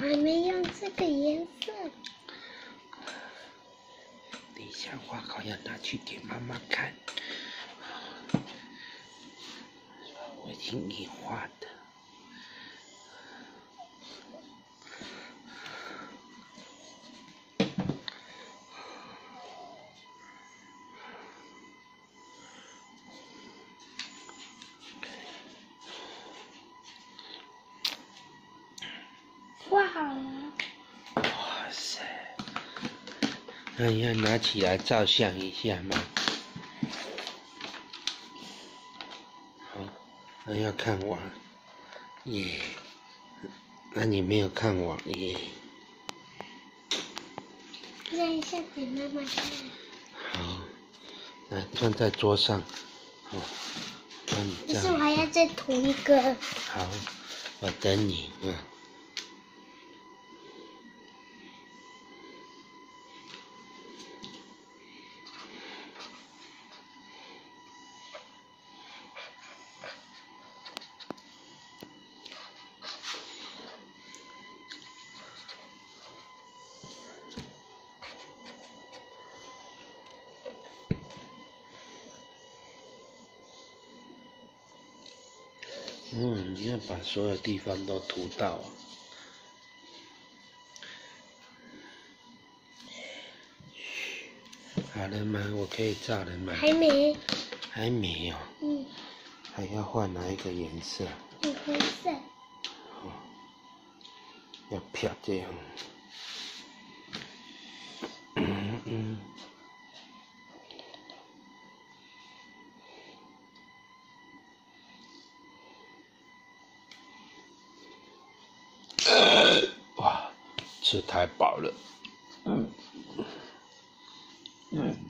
还没用这个颜色。 等一下画好要拿去给妈妈看。我已经硬画的。 画好了。 哇塞！那你要拿起来照相一下吗？好，那要看完，耶！那你没有看完耶？ 那一下给妈妈看。 好，来放在桌上。好，帮你可照。 是我还要再涂一个。 好，我等你。你要把所有地方都涂到啊。好了吗？我可以照了吗？ 还没。 还没有。还要换哪一个颜色？ 粉红色。 要漂这样。哇，吃太饱了。